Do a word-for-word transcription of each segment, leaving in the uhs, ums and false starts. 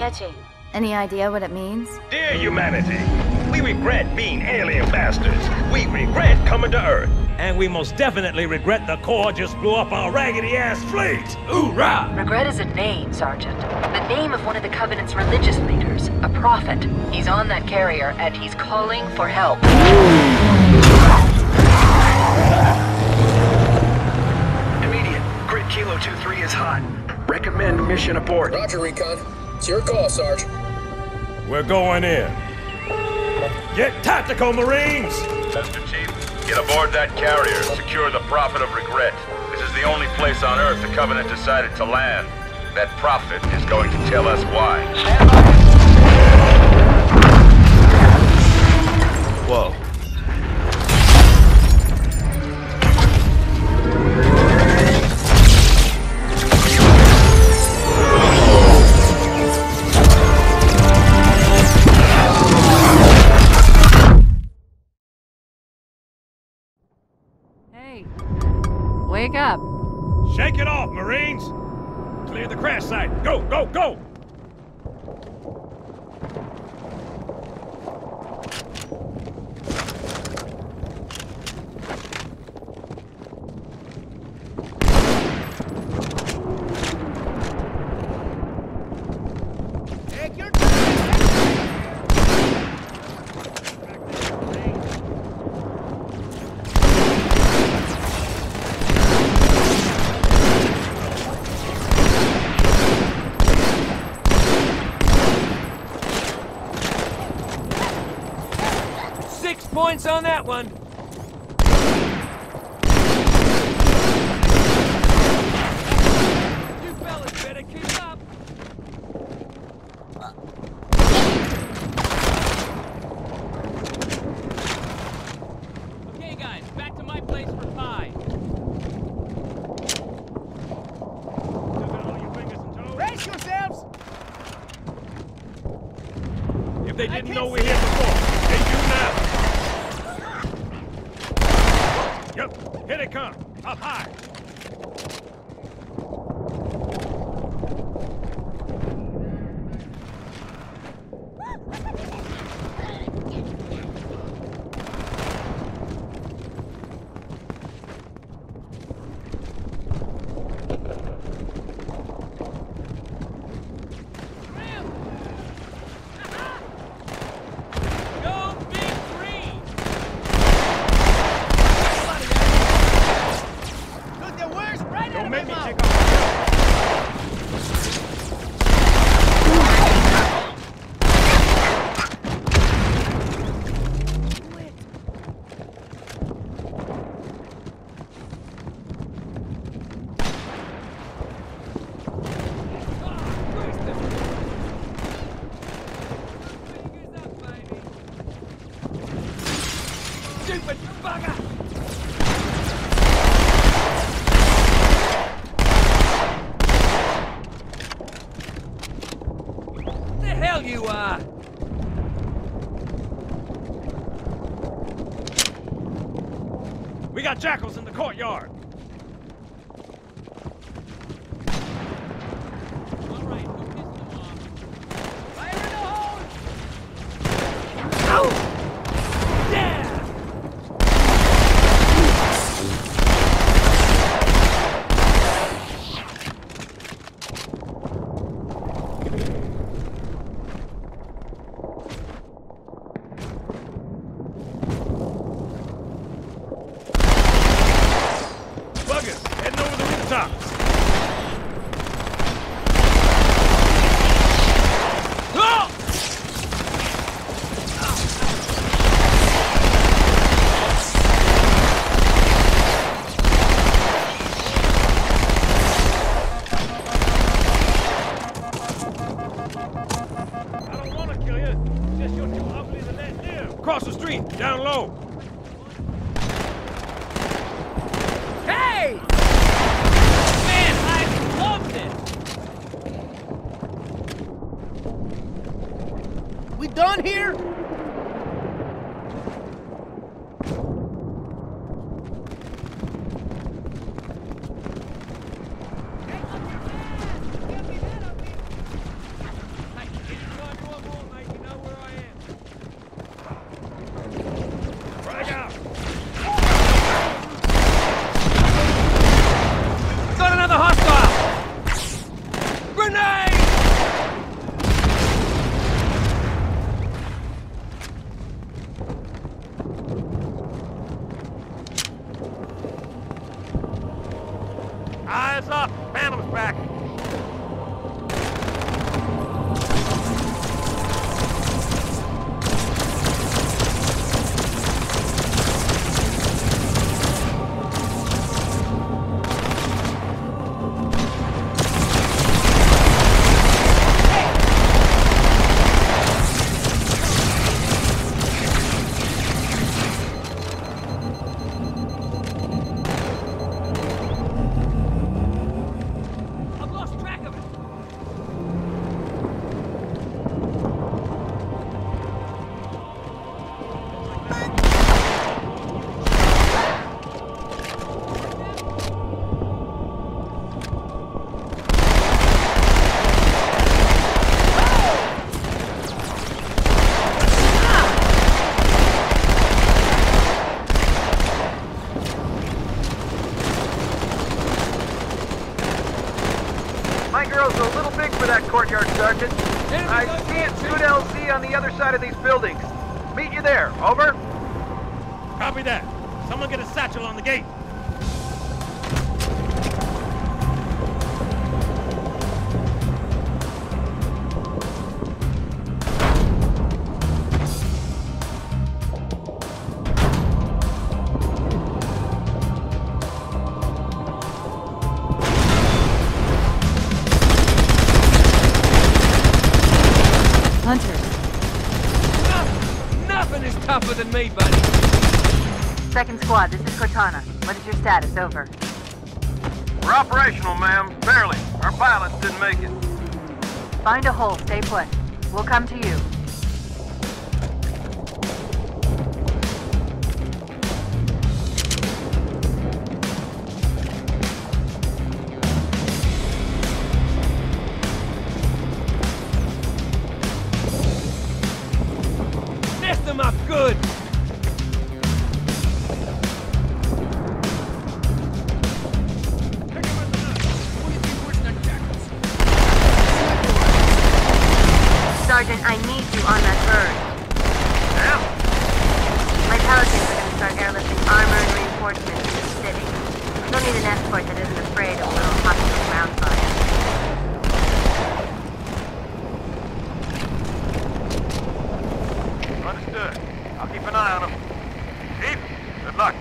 Sketchy. Any idea what it means? Dear humanity, we regret being alien bastards. We regret coming to Earth. And we most definitely regret the Corps just blew up our raggedy-ass fleet. Hoorah! Regret is a name, Sergeant. The name of one of the Covenant's religious leaders. A prophet. He's on that carrier, and he's calling for help. Immediate. Grid Kilo two three is hot. Recommend mission abort. Roger, Recon. It's your call, Sarge. We're going in. Get tactical, Marines! Mister Chief, get aboard that carrier. Secure the Prophet of Regret. This is the only place on Earth the Covenant decided to land. That Prophet is going to tell us why. Stand by. Whoa. Wake up. Shake it off, Marines! Clear the crash site. Go, go, go! Points on that one. You fellas better keep up. Okay, guys, back to my place for pie. Brace yourselves! If they didn't know we're here before, they do now. Yep, here they come. Up high. Stupid bugger! The hell you are! We got jackals in the courtyard. All right, who pissed them off? Fire in the hole! Ow! Yeah! Buggers, heading over the rooftop. Oh! I don't want to kill you. Just you're too ugly to let live. Across the street, down low. Hey! Man, I loved it! We done here? Eyes up! Phantom's back! I've lost track of it. My girl's a little big for that courtyard, Sergeant. I see a good L Z on the other side of these buildings. Meet you there. Over. Copy that. Someone get a satchel on the gate. Hunter, Nothing, nothing is tougher than me, buddy. Second squad, this is Cortana. What is your status? Over. We're operational, ma'am. Barely. Our pilots didn't make it. Find a hole. Stay put. We'll come to you. Nest them up good. Sergeant, I need you on that bird. Yeah? My pelicans are going to start airlifting armor and reinforcements to the city. You'll need an escort that isn't afraid of a little hostile ground fire. Understood. I'll keep an eye on them. Chief, good luck.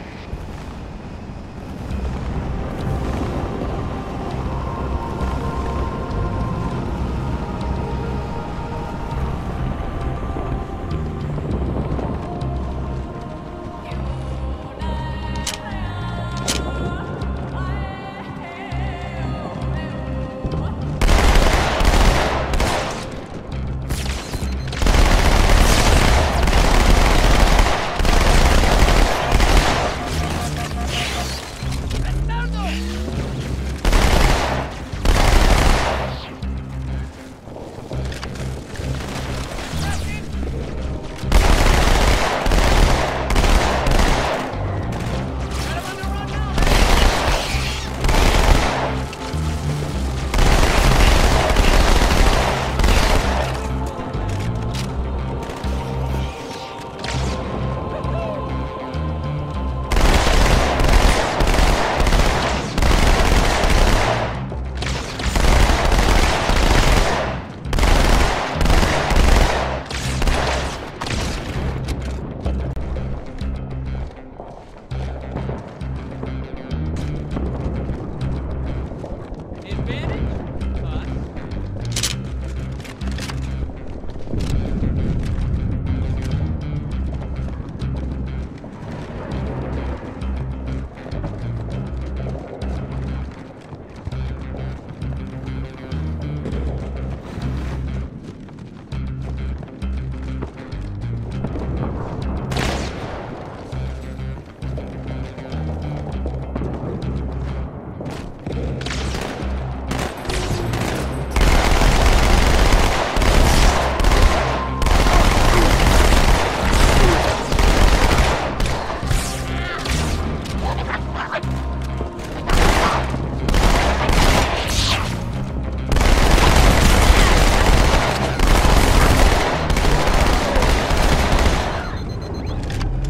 Advantage? Us.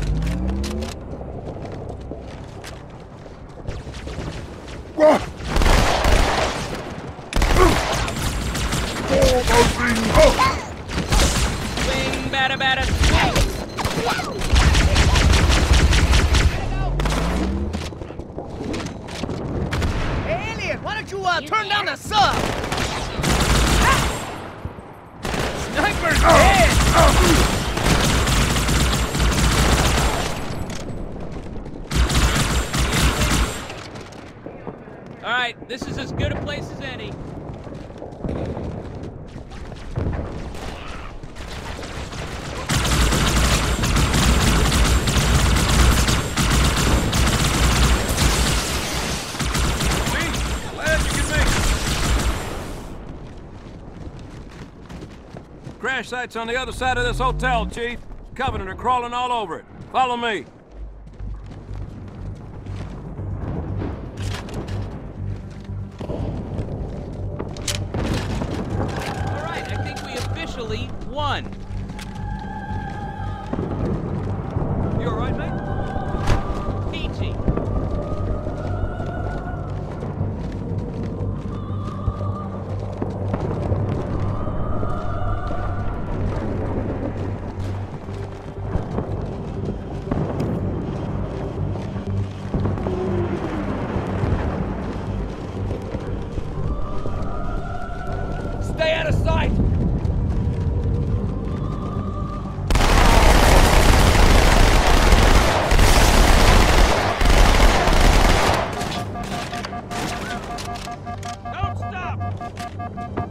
Whoa! don't you, uh, turn down the sub? Sniper's dead! All right, this is as good a place as any. Crash site's on the other side of this hotel, Chief. Covenant are crawling all over it. Follow me. All right, I think we officially won. You all right, mate? Peachy. Stay out of sight! Don't stop!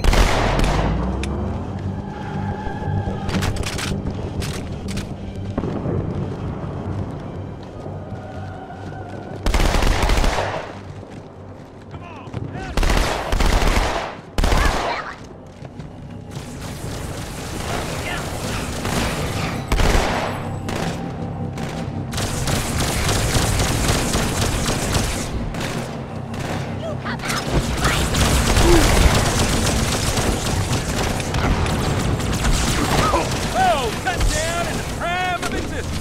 Oh, cut down in the prime of existence!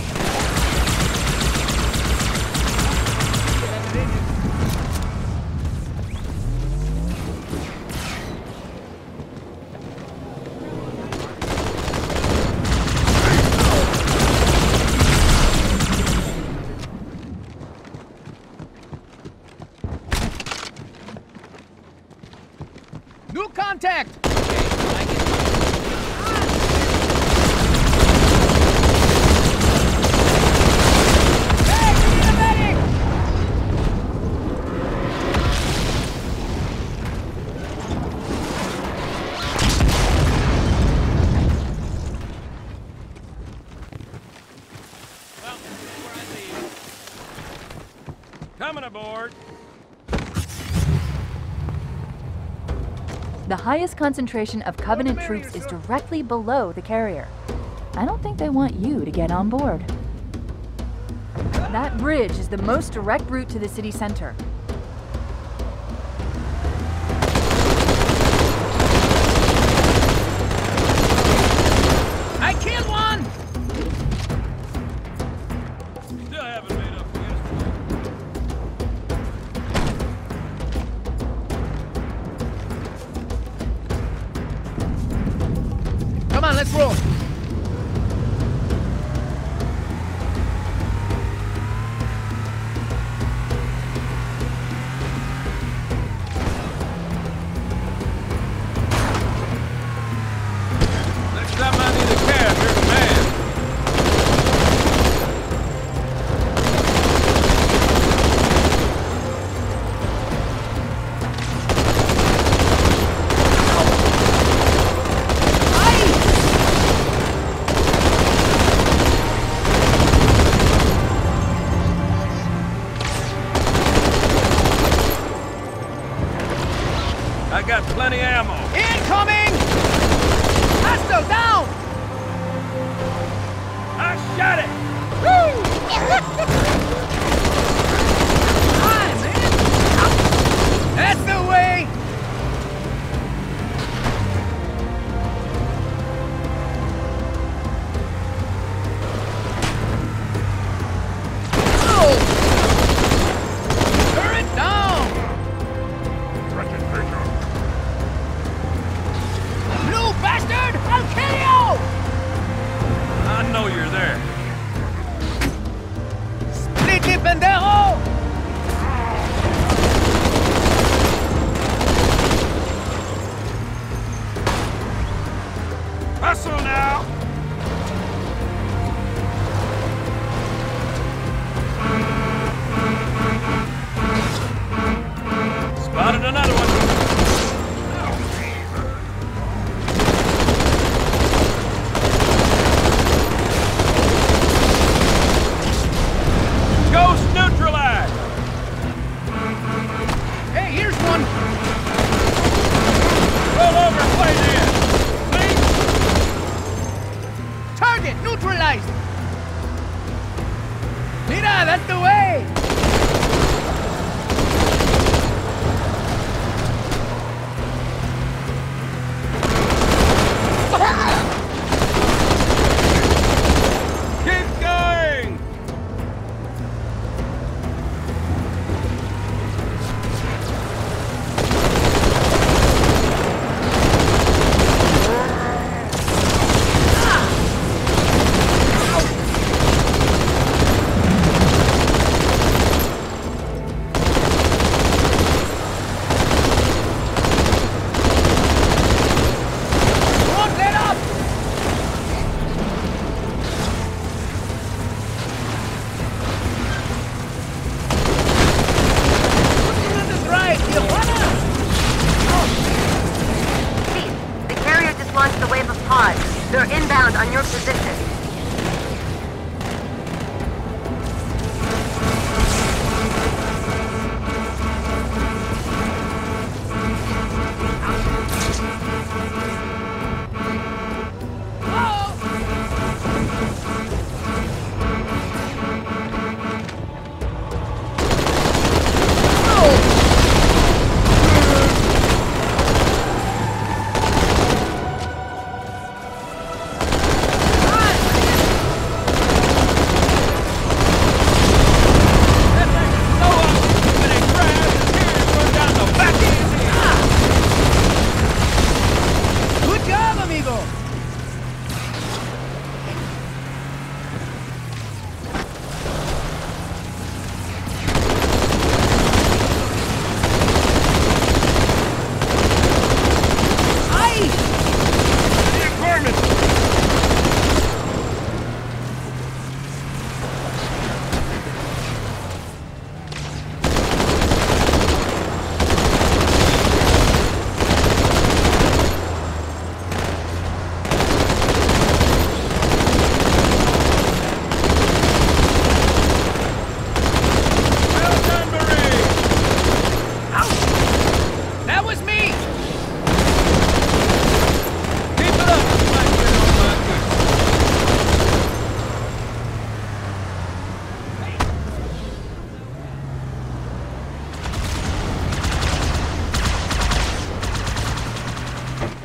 New contact! Well, this is where I leave. Coming aboard. The highest concentration of Covenant troops is directly below the carrier. I don't think they want you to get on board. That bridge is the most direct route to the city center. I killed one! Still haven't made up for yesterday. Come on, let's roll. Next time I need a cab, you're the man. I got plenty ammo. Incoming! Hostile down! I shot it! Woo! Hi, man! That's the way! Oh! Turret down! You bastard! I'll kill you! I know you're there.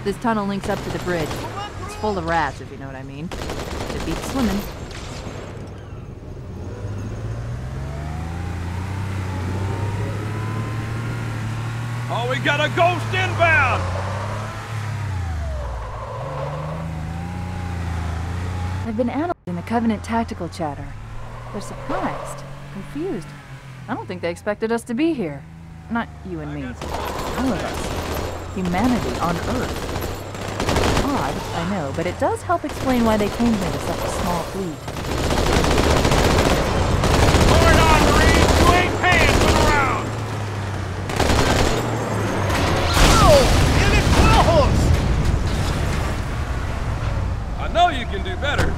This tunnel links up to the bridge. It's full of rats, if you know what I mean. It beats swimming. Oh, we got a ghost inbound! I've been analyzing the Covenant tactical chatter. They're surprised, confused. I don't think they expected us to be here. Not you and me. All of us. Humanity on Earth. Odd, I know, but it does help explain why they came here with such a small fleet. Hold on, Marine! You ain't paying for the round! I know you can do better.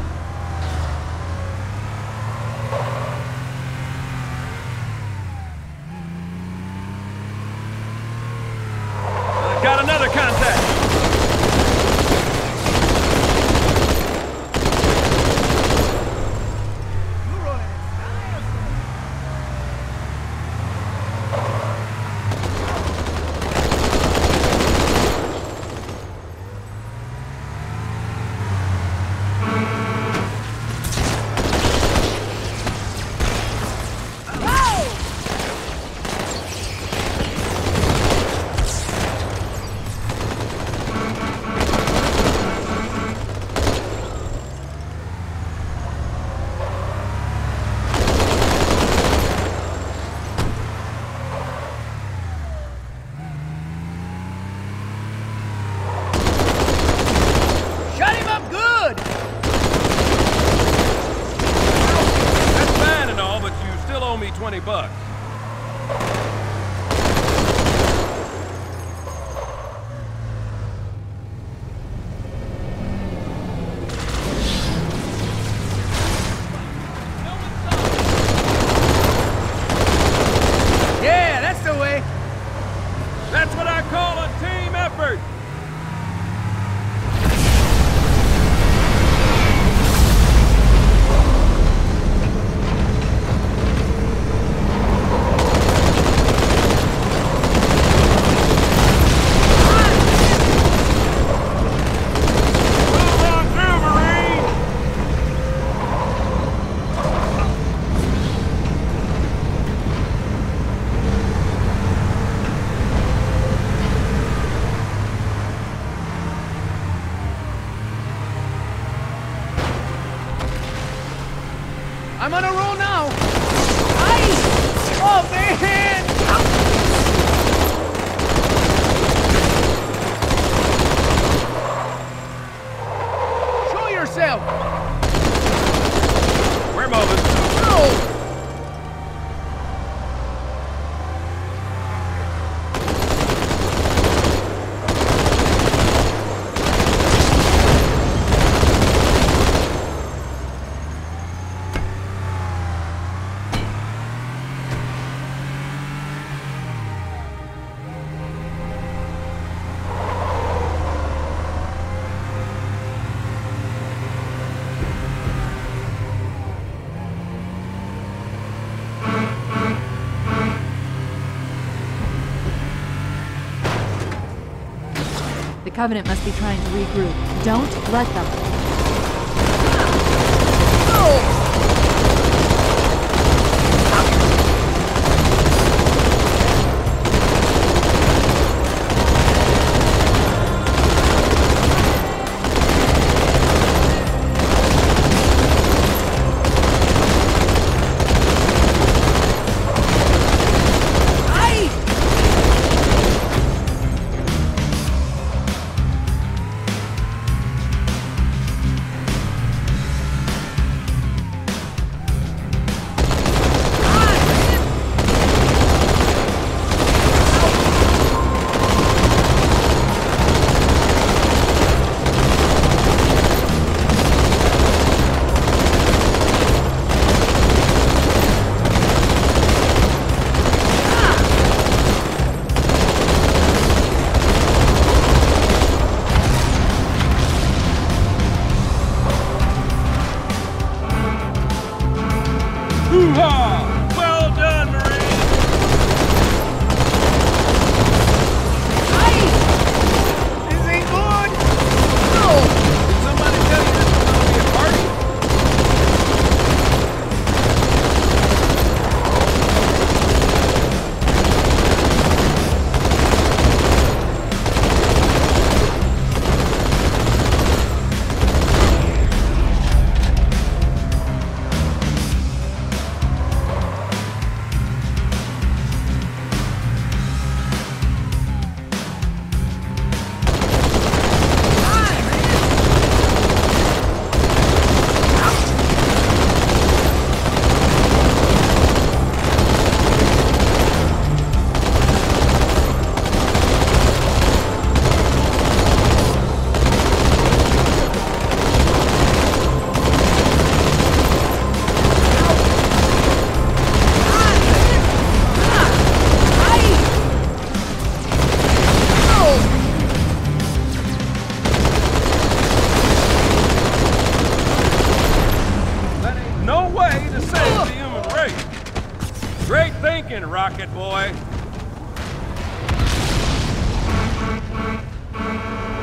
Got another contact! twenty bucks. Yeah, that's the way. That's what I call a team effort. I'm on a roll now. Ice! Oh, man! Show yourself! We're moving. No! The Covenant must be trying to regroup. Don't let them. No! it, boy.